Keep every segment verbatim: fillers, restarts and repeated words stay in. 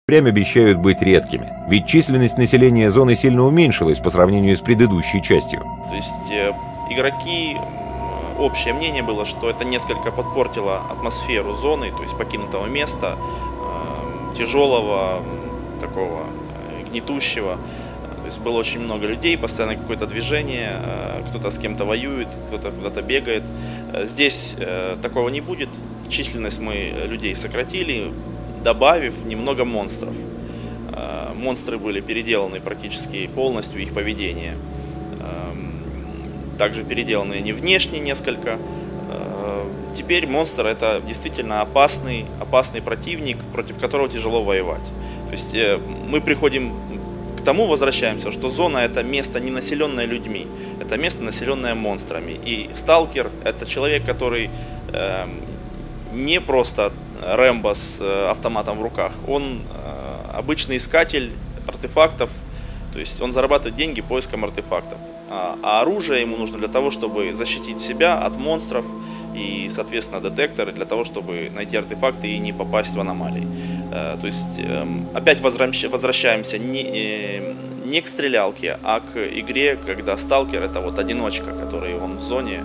Прям обещают быть редкими, ведь численность населения зоны сильно уменьшилась по сравнению с предыдущей частью. То есть э, игроки, общее мнение было, что это несколько подпортило атмосферу зоны, то есть покинутого места, э, тяжелого, такого э, гнетущего. То есть было очень много людей, постоянно какое-то движение, э, кто-то с кем-то воюет, кто-то куда-то бегает. Здесь э, такого не будет, численность мы людей сократили, добавив немного монстров. Монстры были переделаны практически полностью, их поведение. Также переделаны не внешне несколько. Теперь монстр — это действительно опасный, опасный противник, против которого тяжело воевать. То есть мы приходим к тому, возвращаемся, что зона — это место, не населенное людьми, это место, населенное монстрами. И сталкер — это человек, который не просто Рэмбо с автоматом в руках, он обычный искатель артефактов, то есть он зарабатывает деньги поиском артефактов. А, а оружие ему нужно для того, чтобы защитить себя от монстров и, соответственно, детекторы для того, чтобы найти артефакты и не попасть в аномалии. То есть опять возвращаемся не, не к стрелялке, а к игре, когда сталкер — это вот одиночка, который он в зоне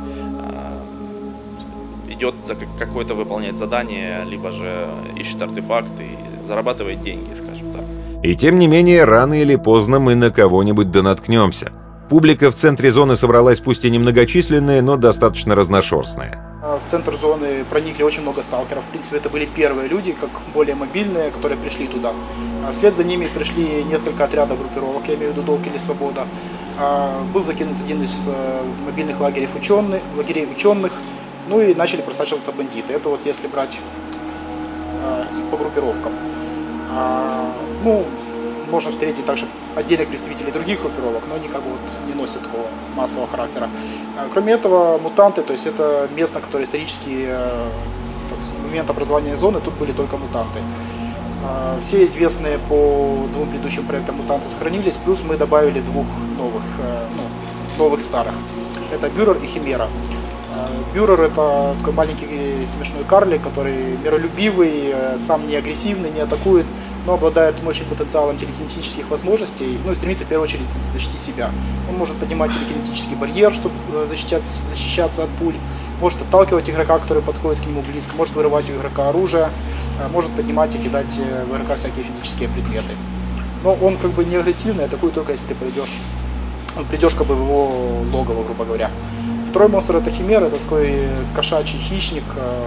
идет за какое-то выполнять задание, либо же ищет артефакты и зарабатывает деньги, скажем так. И тем не менее, рано или поздно мы на кого-нибудь да наткнемся. Публика в центре зоны собралась пусть и немногочисленная, но достаточно разношерстная. В центр зоны проникли очень много сталкеров. В принципе, это были первые люди, как более мобильные, которые пришли туда. Вслед за ними пришли несколько отрядов группировок, я имею в виду Долг или Свобода. Был закинут один из мобильных лагерей ученых, лагерей ученых. Ну и начали просачиваться бандиты. Это вот если брать э, по группировкам. А, ну, можно встретить также отдельных представителей других группировок, но они как бы вот не носят такого массового характера. А, кроме этого, мутанты, то есть это место, которое исторически, э, в момент образования зоны, тут были только мутанты. А, все известные по двум предыдущим проектам мутанты сохранились, плюс мы добавили двух новых, э, ну, новых старых. Это Бюрер и Химера. Бюрер — это такой маленький смешной карлик, который миролюбивый, сам не агрессивный, не атакует, но обладает мощным потенциалом телекинетических возможностей, ну и стремится в первую очередь защитить себя. Он может поднимать телекинетический барьер, чтобы защищаться, защищаться от пуль, может отталкивать игрока, который подходит к нему близко, может вырывать у игрока оружие, может поднимать и кидать в игрока всякие физические предметы. Но он как бы не агрессивный, атакует только если ты подойдешь, придешь как бы в его логово, грубо говоря. Второй монстр — это Химера, это такой кошачий хищник,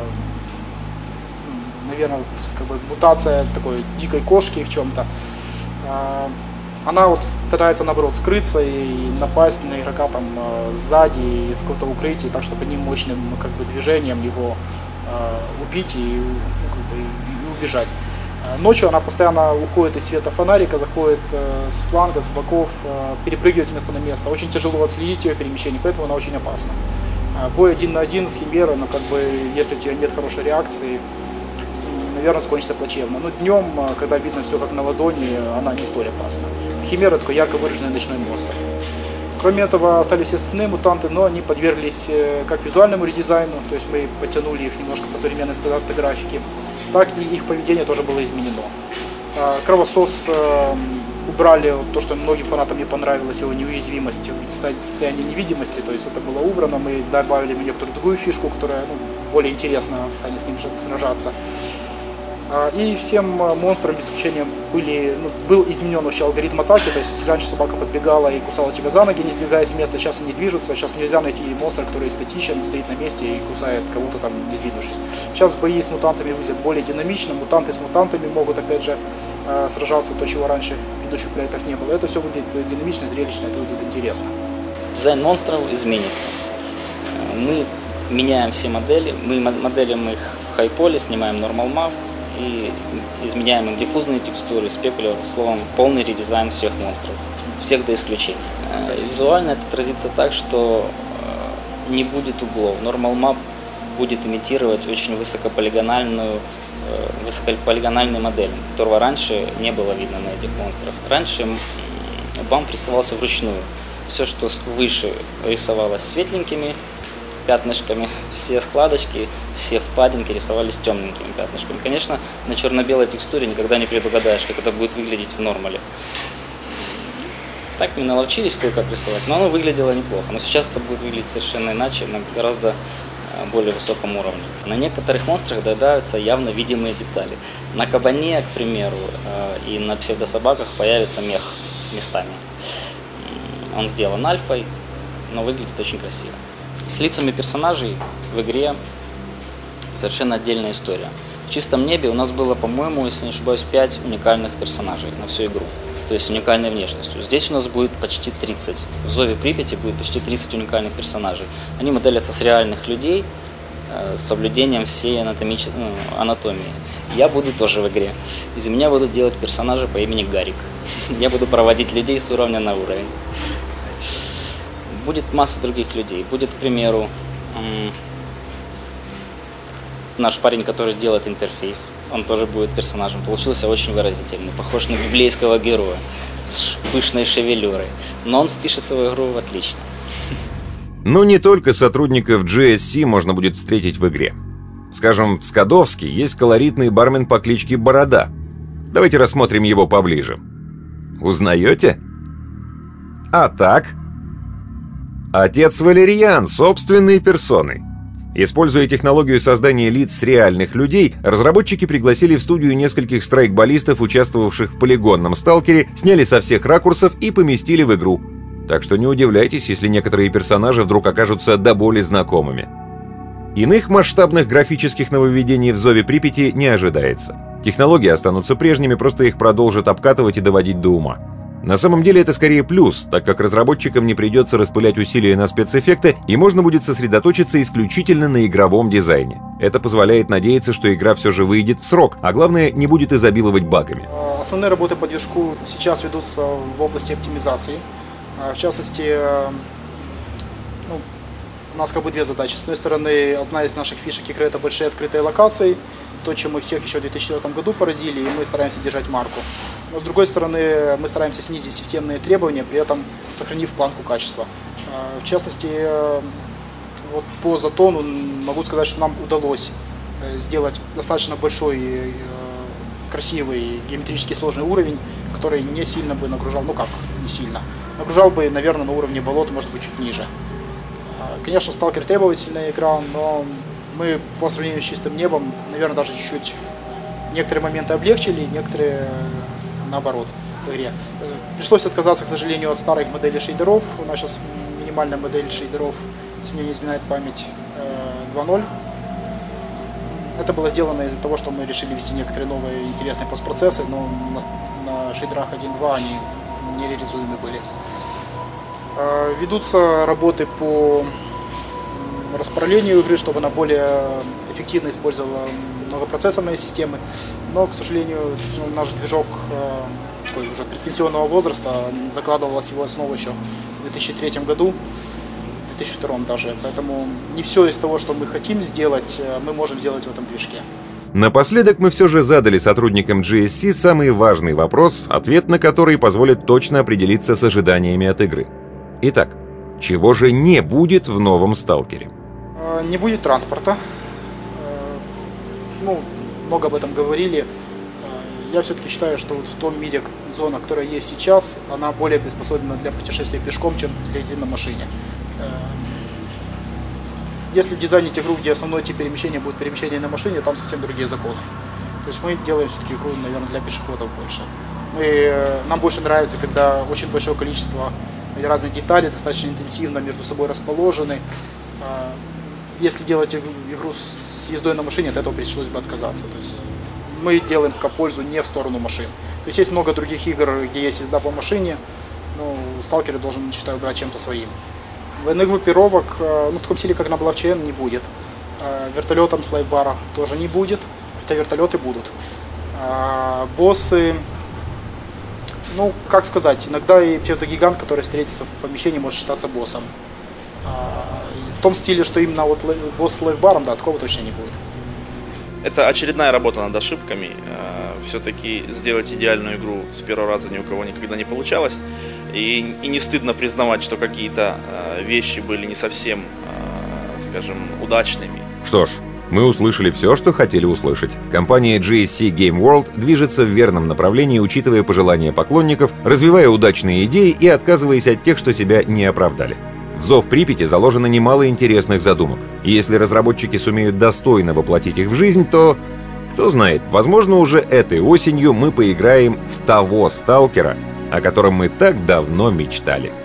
наверное, вот, как бы мутация такой дикой кошки в чем-то. Она вот старается, наоборот, скрыться и напасть на игрока там сзади из какого-то укрытия, так, чтобы одним мощным как бы движением его убить и, ну, как бы, и убежать. Ночью она постоянно уходит из света фонарика, заходит э, с фланга, с боков, э, перепрыгивает с места на место. Очень тяжело отследить ее перемещение, поэтому она очень опасна. Э, бой один на один с Химерой, но как бы, если у тебя нет хорошей реакции, наверное, закончится плачевно. Но днем, когда видно все как на ладони, она не столь опасна. Химера — такой ярко выраженный ночной монстр. Кроме этого, остались все остальные мутанты, но они подверглись как визуальному редизайну, то есть мы подтянули их немножко по современной стандарты графики, так и их поведение тоже было изменено. Кровосос убрали то, что многим фанатам не понравилось, его неуязвимость в состоянии невидимости, то есть это было убрано, мы добавили некоторую другую фишку, которая, ну, более интересно станет с ним сражаться. И всем монстрам без исключения были, ну, был изменен вообще алгоритм атаки, то есть если раньше собака подбегала и кусала тебя за ноги, не сдвигаясь с места, сейчас они движутся, сейчас нельзя найти монстра, который статичен, стоит на месте и кусает кого-то там, не сдвинувшись. Сейчас бои с мутантами выглядят более динамично, мутанты с мутантами могут опять же сражаться, то, чего раньше в предыдущих проектах не было. Это все выглядит динамично, зрелищно, это выглядит интересно. Дизайн монстров изменится. Мы меняем все модели, мы моделим их в хайполе, снимаем Normal Map и изменяем их диффузные текстуры, спекулер, словом, полный редизайн всех монстров, всех до исключения. Визуально это отразится так, что не будет углов. Normal Map будет имитировать очень высокополигональную, высокополигональный модель, которого раньше не было видно на этих монстрах. Раньше бамп рисовался вручную. Все, что выше, рисовалось светленькими пятнышками, все складочки, все впадинки рисовались темненькими пятнышками. Конечно, на черно-белой текстуре никогда не предугадаешь, как это будет выглядеть в нормале. Так мы наловчились кое-как рисовать, но оно выглядело неплохо. Но сейчас это будет выглядеть совершенно иначе, на гораздо более высоком уровне. На некоторых монстрах добавятся явно видимые детали. На кабане, к примеру, и на псевдособаках появится мех местами. Он сделан альфой, но выглядит очень красиво. С лицами персонажей в игре совершенно отдельная история. В чистом небе у нас было, по-моему, если не ошибаюсь, пять уникальных персонажей на всю игру. То есть уникальной внешностью. Здесь у нас будет почти тридцать. В Зове Припяти будет почти тридцать уникальных персонажей. Они моделятся с реальных людей, э, с соблюдением всей анатомич... ну, анатомии. Я буду тоже в игре. Из меня будут делать персонажа по имени Гарик. Я буду проводить людей с уровня на уровень. Будет масса других людей. Будет, к примеру, наш парень, который делает интерфейс. Он тоже будет персонажем. Получился очень выразительный, похож на библейского героя с пышной шевелюрой. Но он впишется в игру отлично. Но не только сотрудников джи эс си можно будет встретить в игре. Скажем, в Скадовске есть колоритный бармен по кличке Борода. Давайте рассмотрим его поближе. Узнаете? А так? Отец Валерьян собственной персоной. Используя технологию создания лиц с реальных людей, разработчики пригласили в студию нескольких страйкболистов, участвовавших в полигонном сталкере, сняли со всех ракурсов и поместили в игру. Так что не удивляйтесь, если некоторые персонажи вдруг окажутся до боли знакомыми. Иных масштабных графических нововведений в Зове Припяти не ожидается. Технологии останутся прежними, просто их продолжат обкатывать и доводить до ума. На самом деле это скорее плюс, так как разработчикам не придется распылять усилия на спецэффекты, и можно будет сосредоточиться исключительно на игровом дизайне. Это позволяет надеяться, что игра все же выйдет в срок, а главное, не будет изобиловать багами. Основные работы по движку сейчас ведутся в области оптимизации. В частности, ну, у нас как бы две задачи. С одной стороны, одна из наших фишек игры — это большие открытые локации, то, чем мы всех еще в две тысячи четвёртом году поразили, и мы стараемся держать марку. Но с другой стороны, мы стараемся снизить системные требования, при этом сохранив планку качества. В частности, вот по Затону могу сказать, что нам удалось сделать достаточно большой, красивый, геометрически сложный уровень, который не сильно бы нагружал, ну как, не сильно, нагружал бы, наверное, на уровне болот, может быть, чуть ниже. Конечно, Сталкер требовательная игра, но мы по сравнению с чистым небом, наверное, даже чуть-чуть некоторые моменты облегчили, некоторые наоборот в игре. Пришлось отказаться, к сожалению, от старых моделей шейдеров. У нас сейчас минимальная модель шейдеров, если мне не изменяет память, два ноль. Это было сделано из-за того, что мы решили ввести некоторые новые интересные постпроцессы, но на, на шейдерах один два они нереализуемы были. Ведутся работы по распределению игры, чтобы она более эффективно использовала многопроцессорные системы. Но, к сожалению, наш движок такой уже предпенсионного возраста, закладывалась его основа еще в две тысячи третьем году, в две тысячи втором даже. Поэтому не все из того, что мы хотим сделать, мы можем сделать в этом движке. Напоследок мы все же задали сотрудникам джи эс си самый важный вопрос, ответ на который позволит точно определиться с ожиданиями от игры. Итак, чего же не будет в новом «Сталкере»? Не будет транспорта. Ну, много об этом говорили. Я все-таки считаю, что вот в том мире зона, которая есть сейчас, она более приспособлена для путешествия пешком, чем для езды на машине. Если дизайнить игру, где основной тип перемещения будет перемещение на машине, там совсем другие законы. То есть мы делаем все-таки игру, наверное, для пешеходов больше. Мы, нам больше нравится, когда очень большое количество разных деталей достаточно интенсивно между собой расположены. Если делать игру с ездой на машине, от этого пришлось бы отказаться. То есть мы делаем пока пользу не в сторону машин. То есть есть много других игр, где есть езда по машине, но Сталкер должен, считаю, брать чем-то своим. Военных группировок, ну, в таком стиле, как на блокчейн, не будет. Вертолетом с лайфбара тоже не будет, хотя вертолеты будут. Боссы, ну, как сказать, иногда и псевдогигант, который встретится в помещении, может считаться боссом. В том стиле, что именно вот босс с лайфбаром, да, такого точно не будет. Это очередная работа над ошибками. Все-таки сделать идеальную игру с первого раза ни у кого никогда не получалось. И, и не стыдно признавать, что какие-то вещи были не совсем скажем, удачными. Что ж, мы услышали все, что хотели услышать. Компания джи эс си Game World движется в верном направлении, учитывая пожелания поклонников, развивая удачные идеи и отказываясь от тех, что себя не оправдали. В «Зов Припяти» заложено немало интересных задумок. И если разработчики сумеют достойно воплотить их в жизнь, то, кто знает, возможно, уже этой осенью мы поиграем в того «Сталкера», о котором мы так давно мечтали.